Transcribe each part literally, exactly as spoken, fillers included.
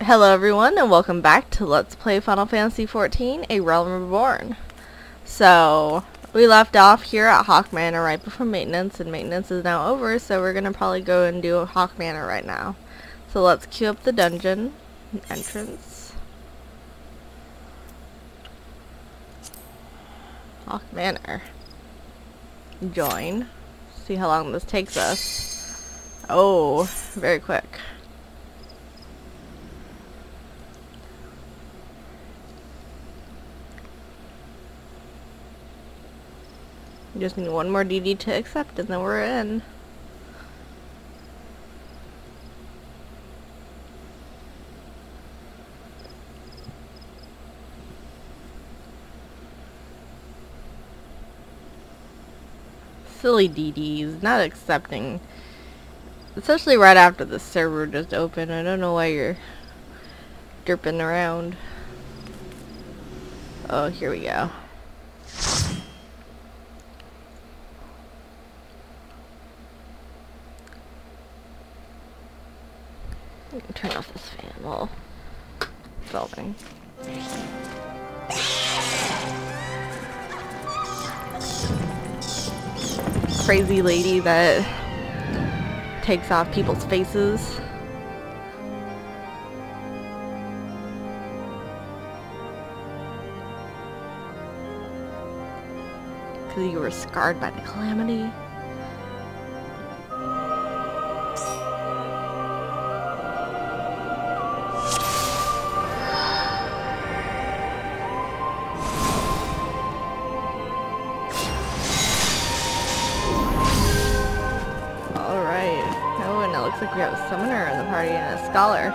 Hello everyone and welcome back to Let's Play Final Fantasy fourteen, A Realm Reborn. So, we left off here at Hawk Manor right before maintenance, and maintenance is now over, so we're gonna probably go and do Hawk Manor right now. So let's queue up the dungeon entrance. Hawk Manor. Join. See how long this takes us. Oh, very quick. Just need one more D D to accept and then we're in. Silly D Ds, not accepting. Especially right after the server just opened. I don't know why you're derping around. Oh, here we go. Turn off this fan while filming. Crazy lady that takes off people's faces. Because you were scarred by the calamity. Looks like we have a summoner in the party and a scholar.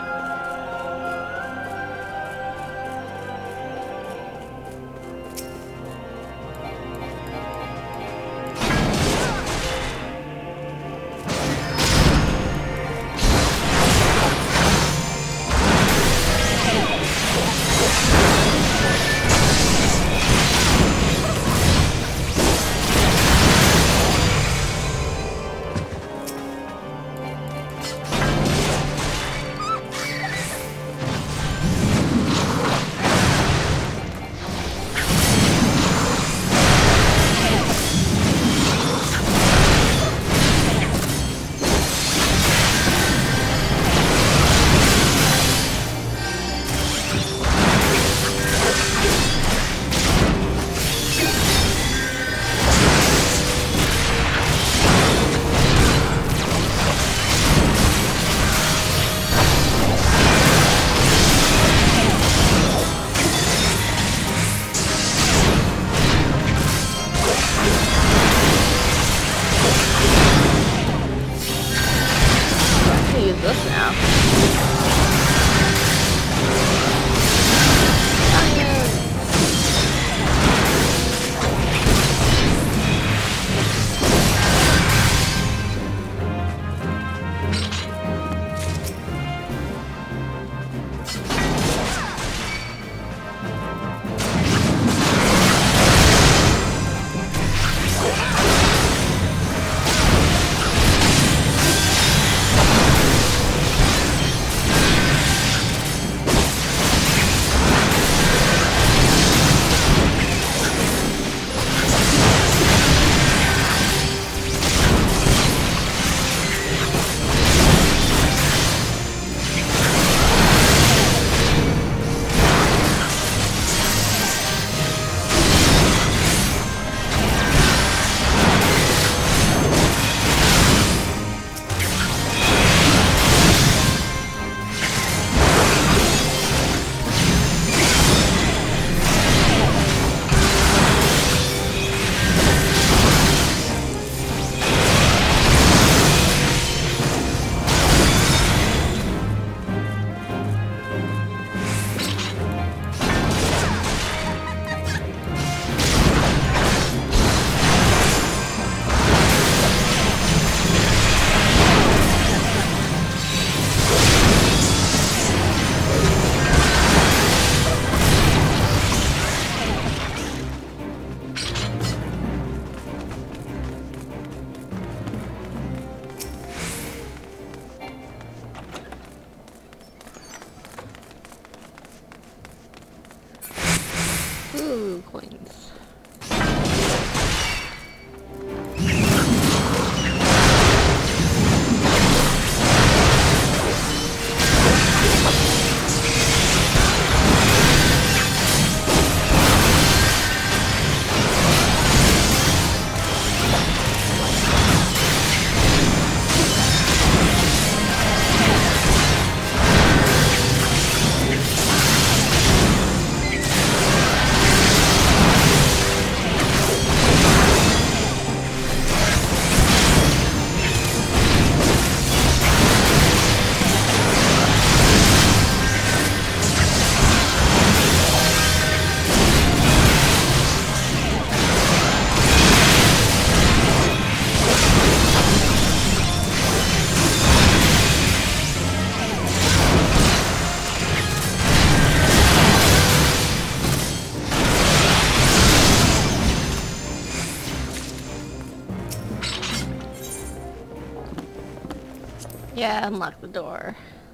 Ooh, coins. Yeah, unlock the door.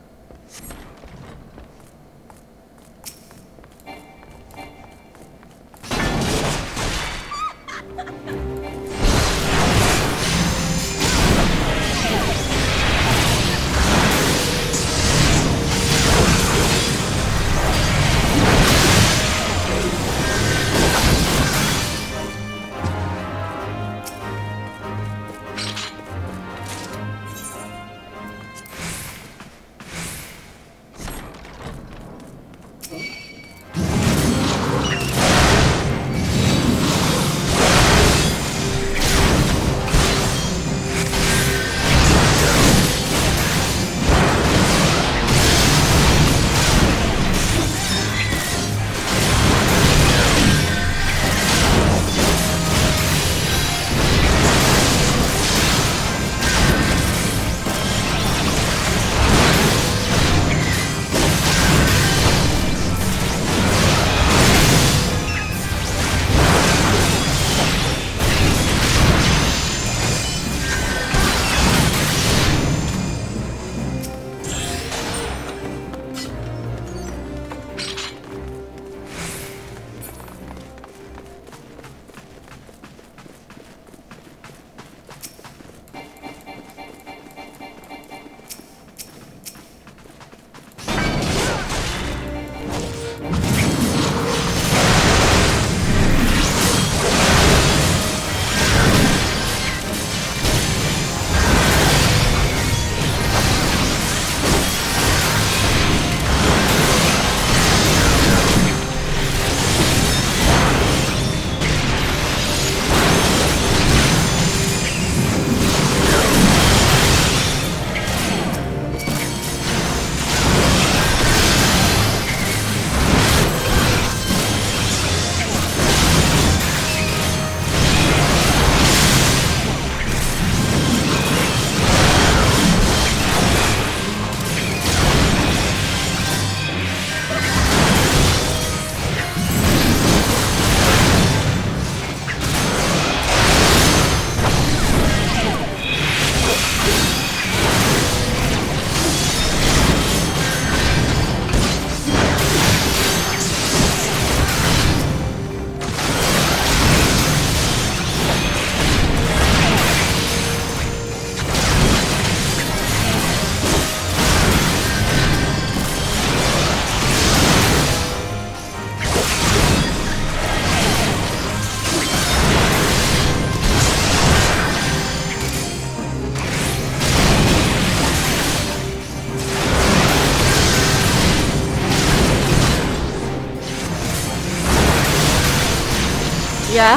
Yeah.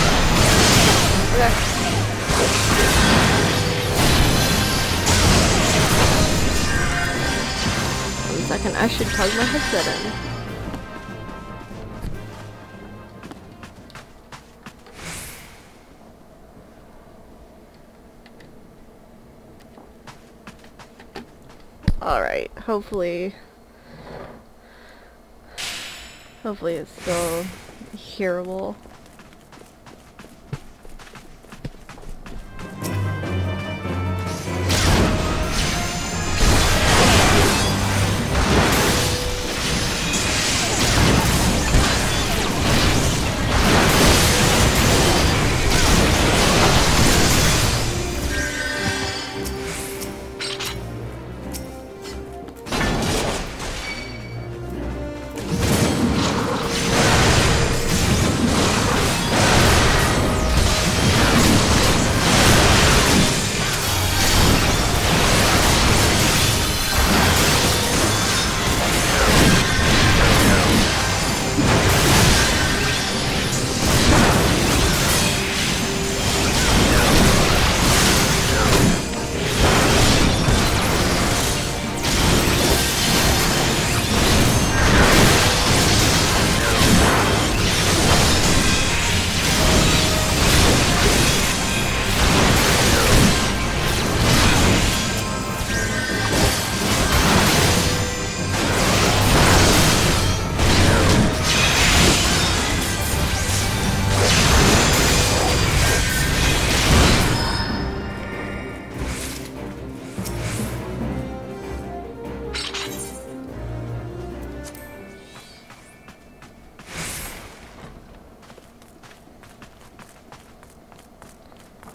Okay. One second, I should plug my headset in. Alright, hopefully, hopefully it's still hearable.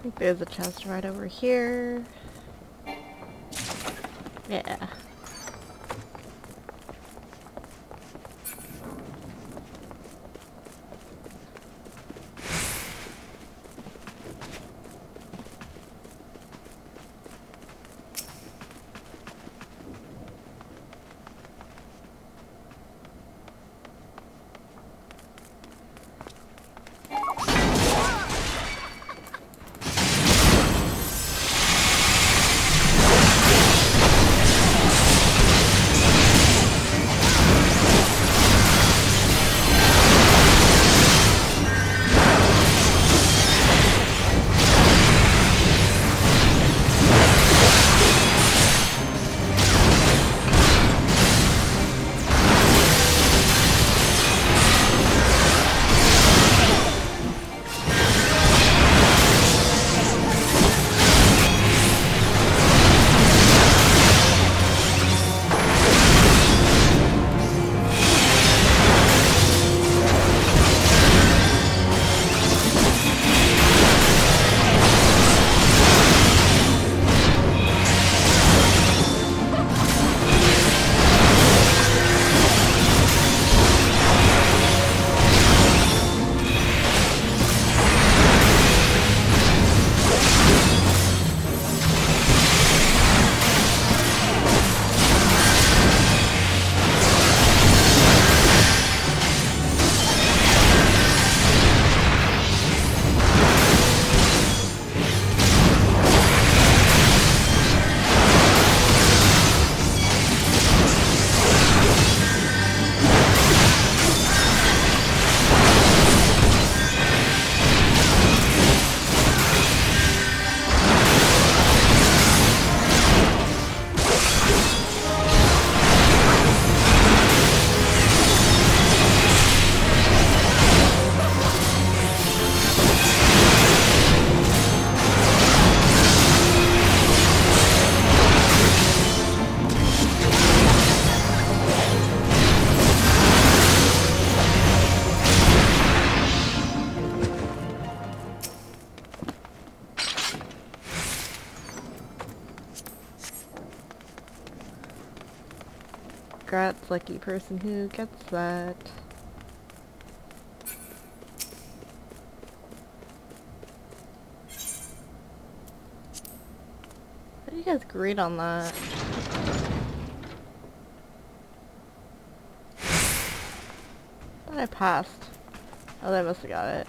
think there's a chest right over here. Yeah. Congrats, lucky person who gets that. How do you guys grade on that? I thought I passed. Oh, they must have got it.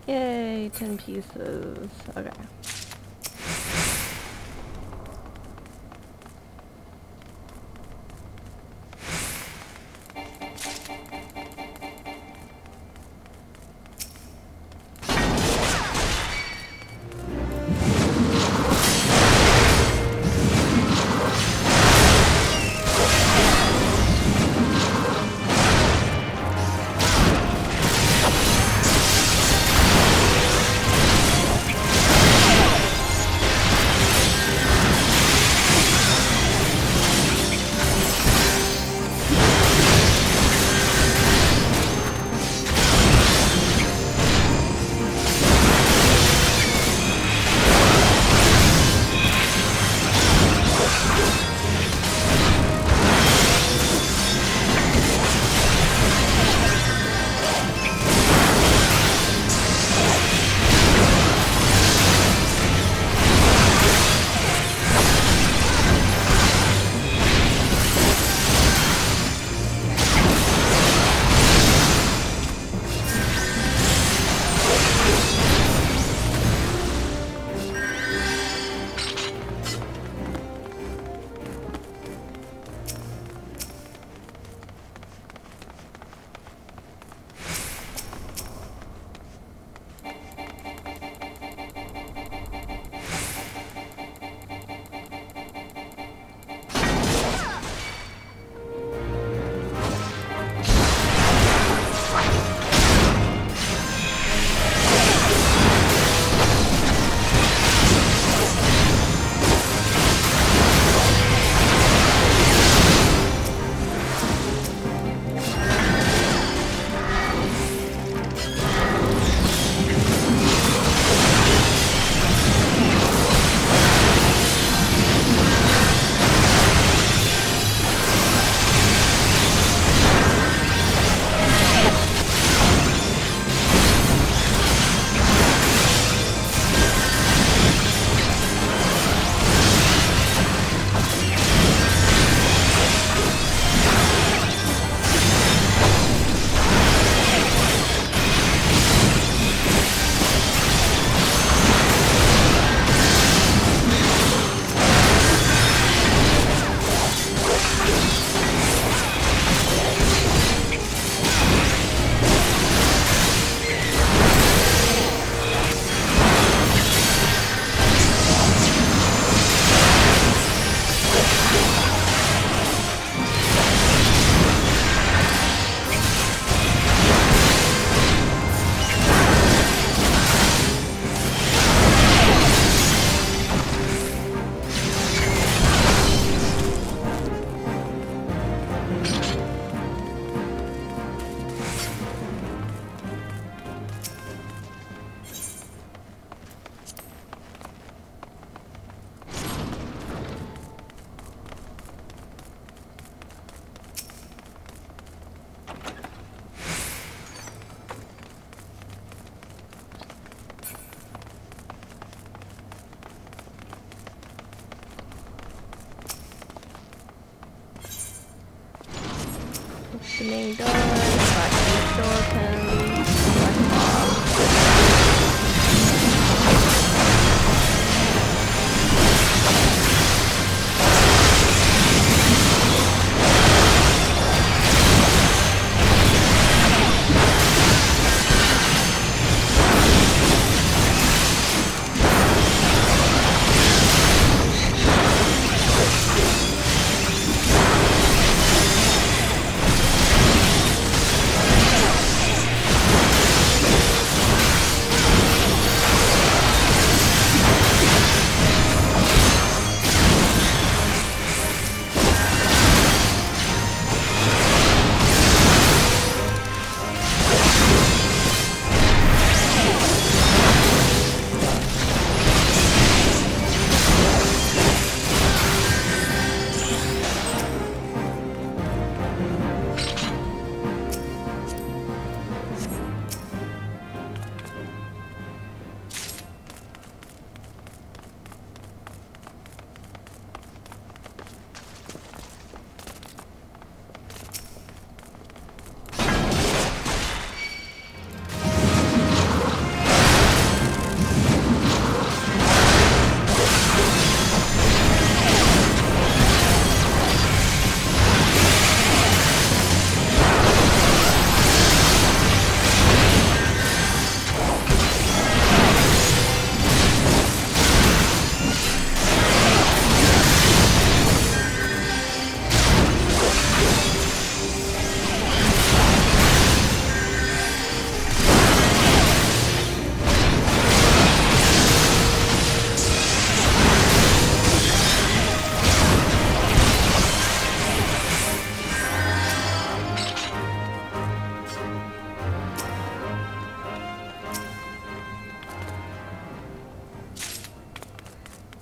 Yay, ten pieces. Okay. Opening doors, blocking skeletons, black mobs.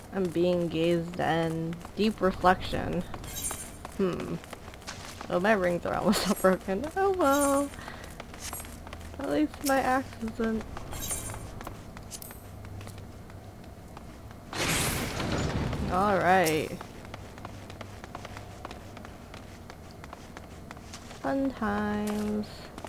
I'm being gazed in. Deep reflection. Hmm. Oh, my rings are almost all broken. Oh well. At least my axe isn't. Alright. Fun times.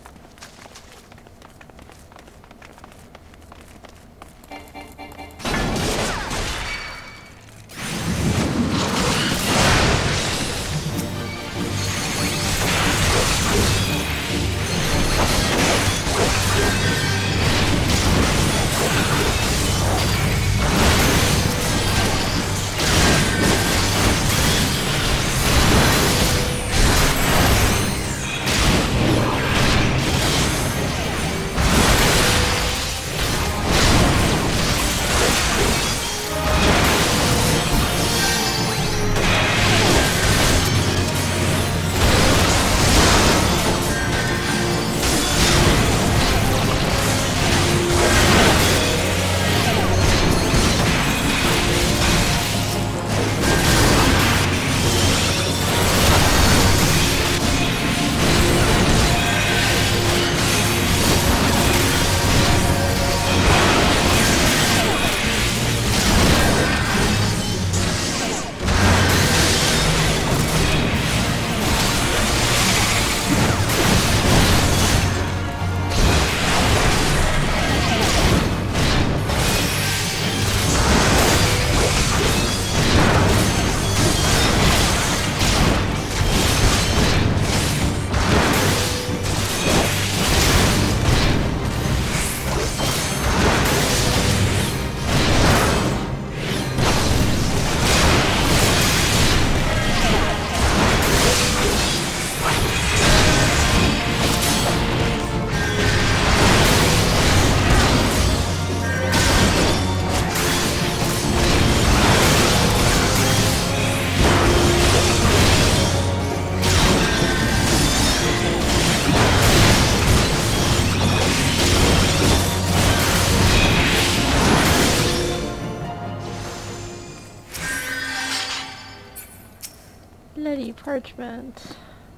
Bloody parchment.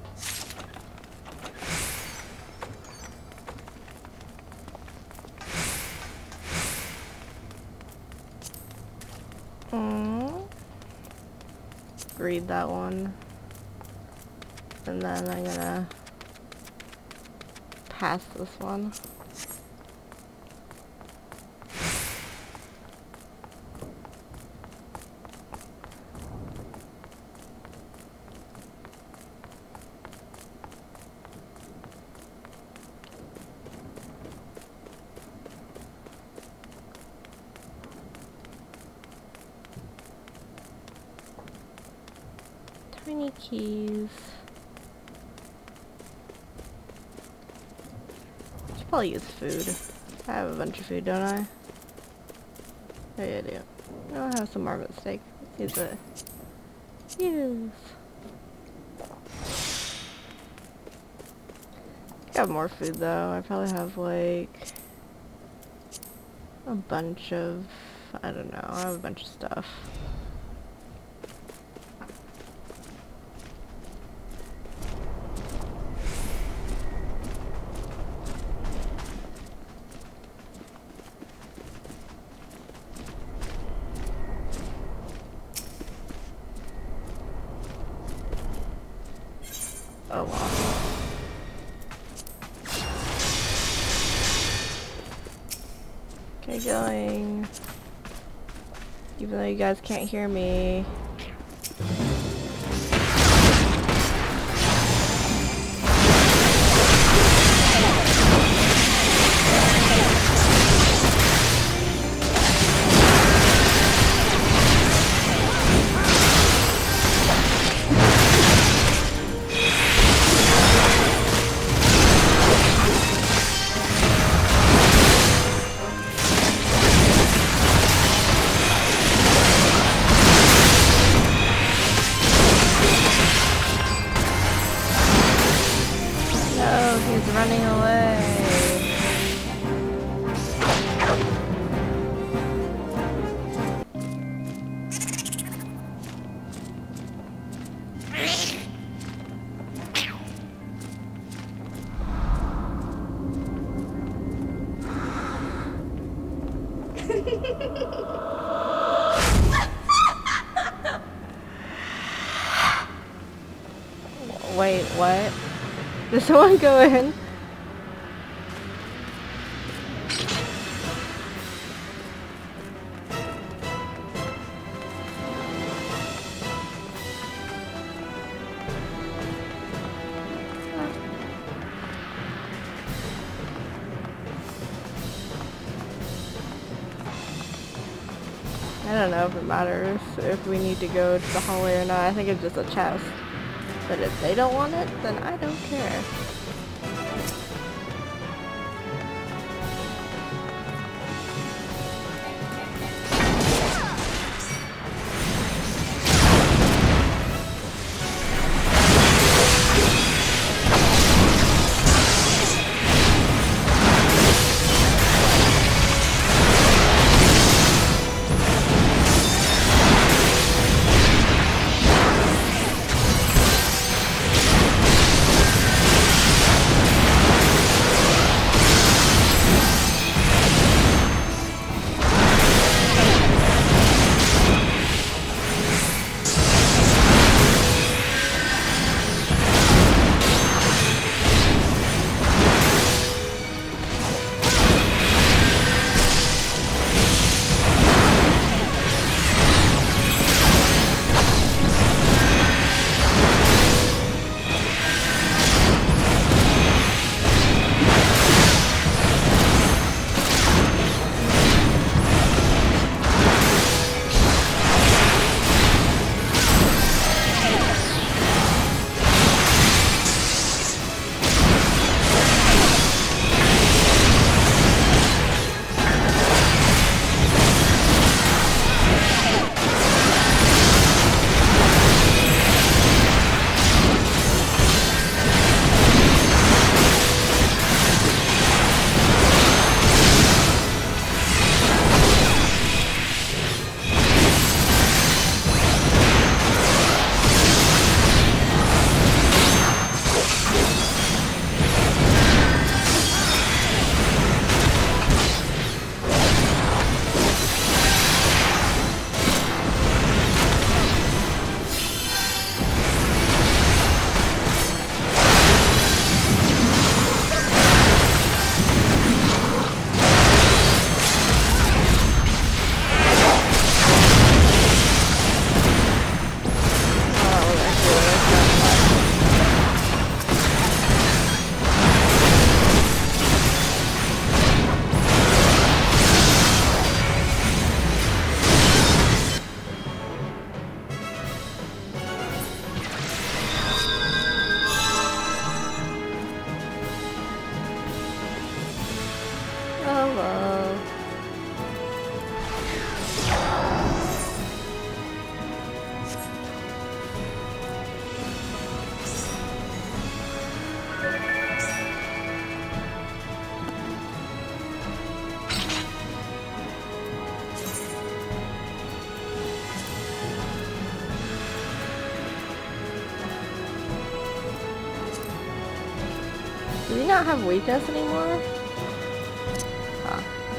Mm. Read that one. And then I'm gonna pass this one. Tiny keys. Should probably use food. I have a bunch of food, don't I? Oh yeah, I do. I'll have some marmot steak. Let's use it. Use. I have more food though. I probably have like a bunch of, I don't know, I have a bunch of stuff. Oh wow. Okay, going. Even though you guys can't hear me. Wait, what? Did someone go in? I don't know if it matters if we need to go to the hallway or not. I think it's just a chest. But if they don't want it, then I don't care. Do we not have weakness anymore? Huh.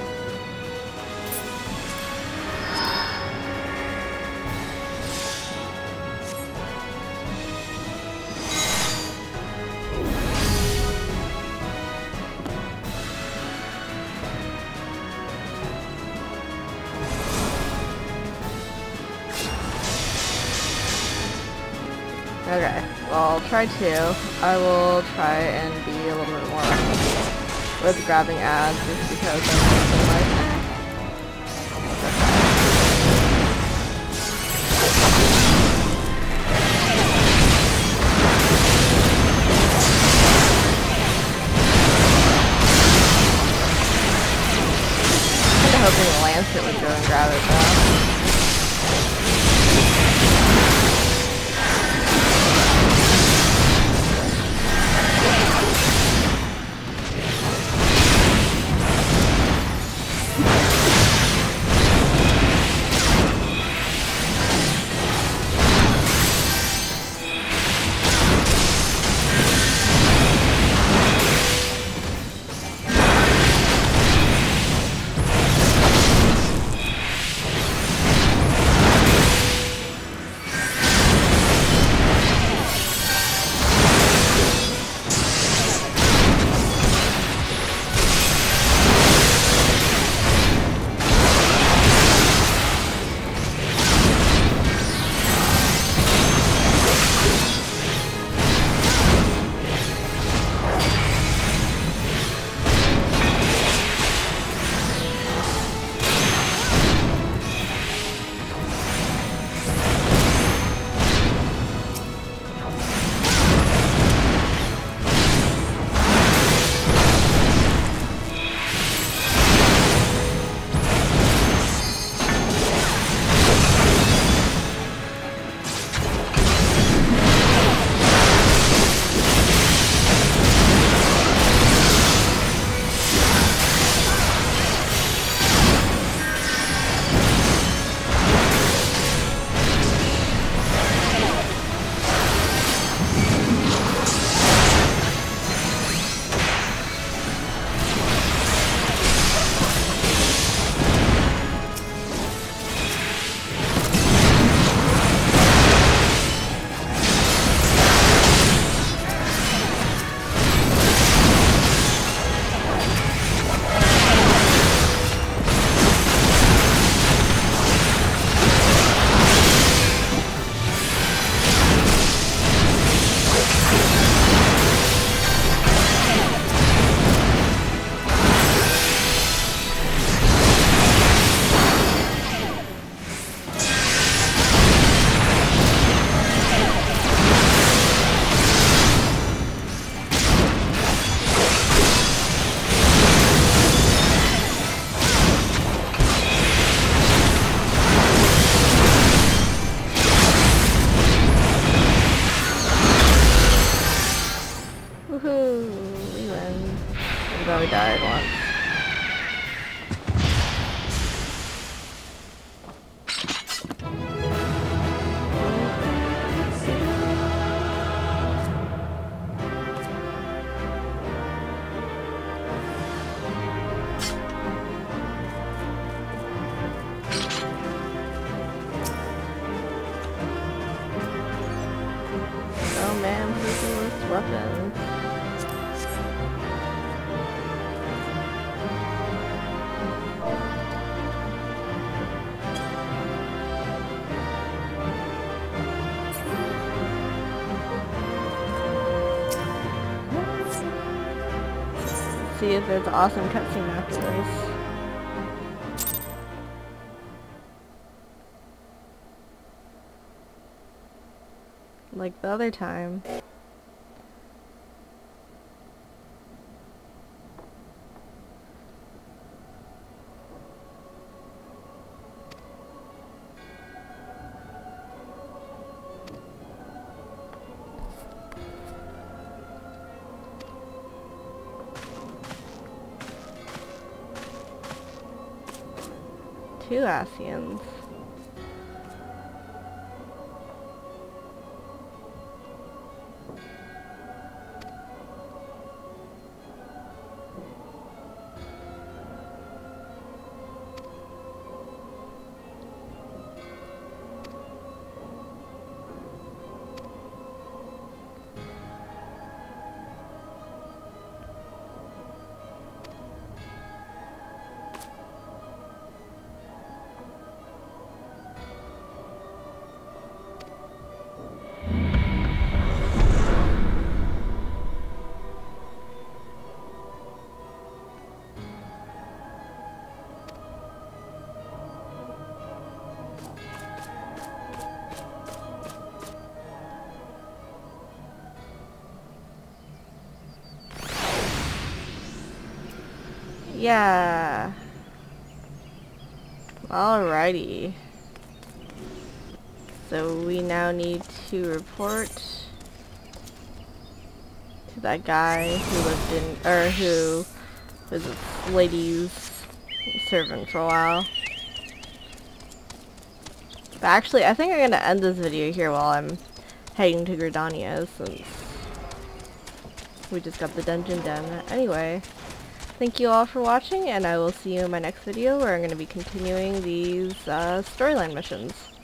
Okay, well, I'll try two. I will try and be a little bit more with grabbing ads just because I'm like, eh. I'm kind of hoping the Lancet would go and grab it though. weapons. See if there's an awesome cutscene afterwards. Like the other time. Two Asians. Yeah. Alrighty. So we now need to report to that guy who lived in, or who was a lady's servant for a while. But actually, I think I'm gonna end this video here while I'm heading to Gridania, since we just got the dungeon done. Anyway. Thank you all for watching, and I will see you in my next video where I'm going to be continuing these uh, storyline missions.